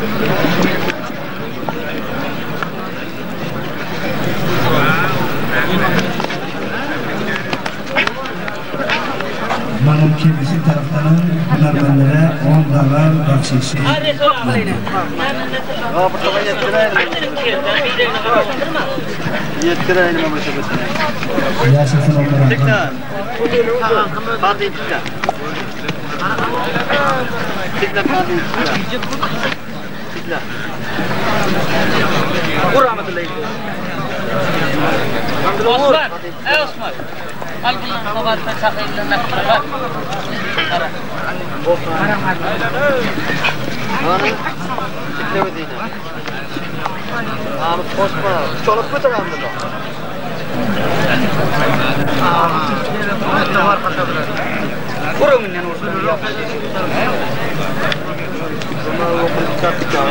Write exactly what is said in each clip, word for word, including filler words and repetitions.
Mümkün bizim taraftan hünermenlere on dolar bahşişi. Yettirelim ama şöbesine. Yaşasın onlara. Tekrar. Fatih tekrar. Tekrar Fatih tekrar. Tekrar. Kur rahmetullahi. Osman, ey Osman. Al bunu kabartma çakıyla nakışlar. Bana tiklemediğine. Ahmet koşma. Çalıp götüren mi bu? Ne var kaçabilir? Kurun ne olsun? Bunlar okul çıkarttık ya.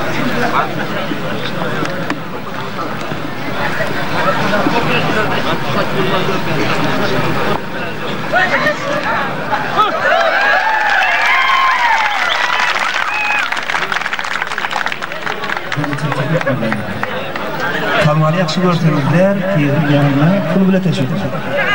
Kalmanı yaxshi ko'rsangizlar, keyin yanına pul bilan tashib ketadi.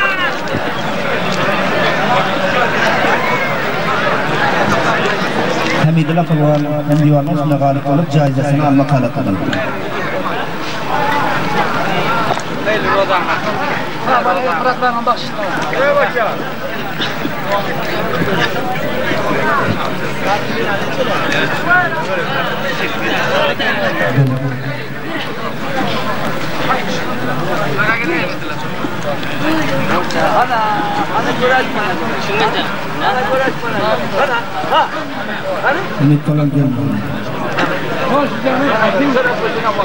Hamidullah Palvon ham divandan shunday g'olib bo'lib, joyzasini olmoq holat qildi. Hayırlı Rozan. Ha, bana fıratlarına bak şimdi. Şuraya bak ya. Ana, ana görüşme. Şimdi ana görüşme. Ana, ha. Ana. Ümit falan geldi. Hoş geldin. Din tarafına bak.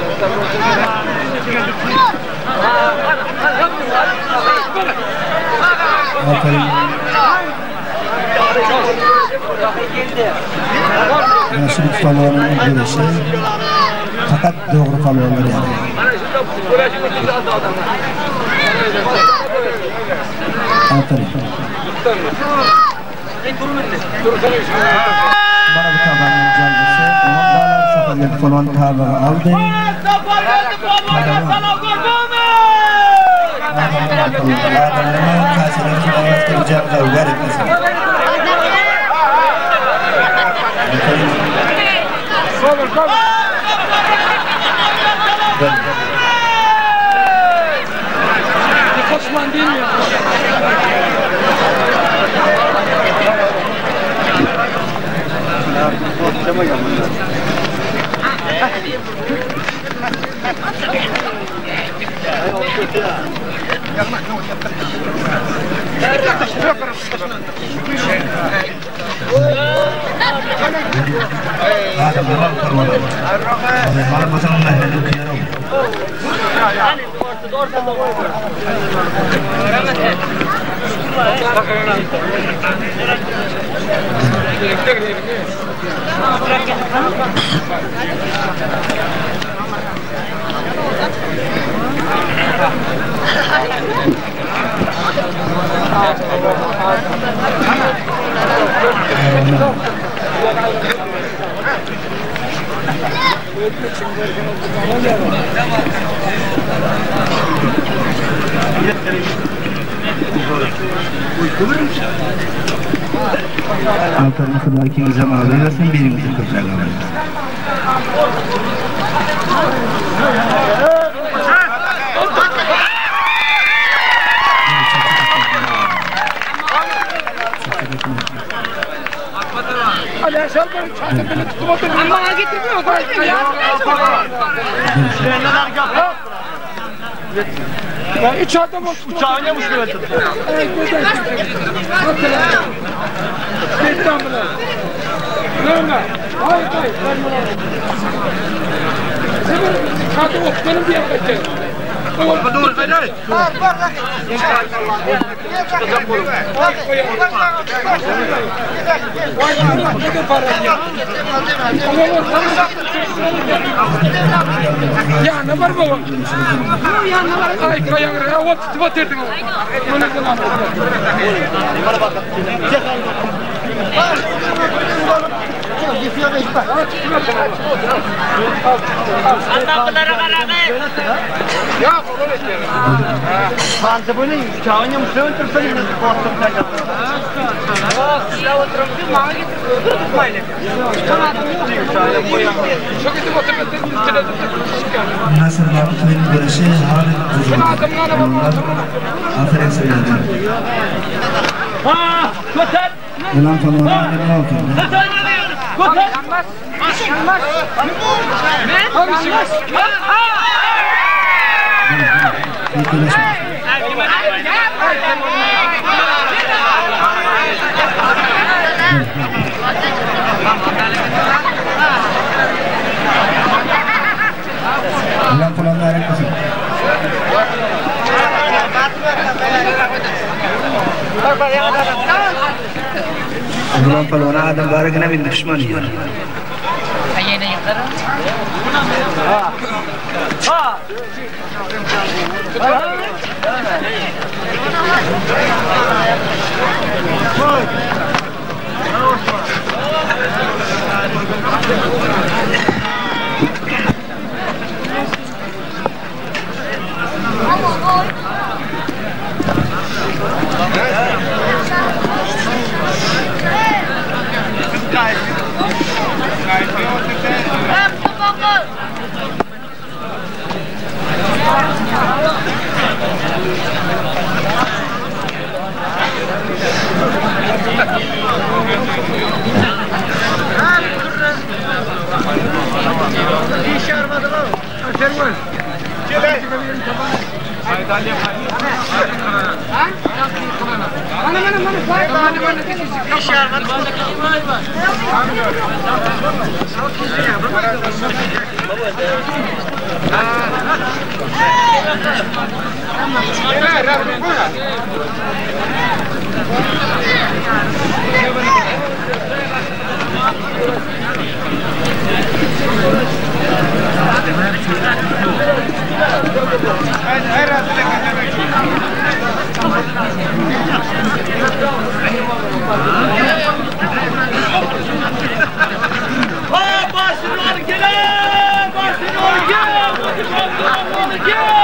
Aferin. Nasıl bir falonun görüşü? Fakat doğru falonlar yani. Aferin. Bana bu tabanın calgısı. on dolar sakallı falon tabağı aldı. Adamların kasirleri kullanmakta ucağımıza uygar etmesin. Kovar, kovar. Bir koçman değil mi? هذا مرام كرمان هذا مرام مثلا الله يهديك يا رب Altarını kırlarken zaman alıyorsan birimizi kıracağım. Hadi şalvarı çağırdı beni tutup oturdu. Ama bana getirmiyor. Neler yapıyor? Ya üç adam olsun. Uçağı ne muşkul ettin? Gittim bile. Ne ne? Hayır hayır. Sen çağırdı ot benim diye kaçır. Dur ben hayır. Ya ne var baba? Ya ne var? Ay kayang ya ot tutup oturdun. Bana zaman. Bana bak. Fanca böyle çağınca mısın tırsan yine korktum tabii. Ya oturup bir mağa getirip tutmayla. Nasıl Mahmut'un görüşü hali bozuldu. Aferin sevgilim. Ha, kotar. Yunan falona ne oldu? Kotar. Kotar. Yanmaz. Yanmaz. Ne? Yanmaz. Yıkılaşma. Yunan falona hareketi. Yunan falona adam barakına bin düşman yiyor. Ayena yukarı. Ha. Ha. Barcelona gel! Barcelona gel!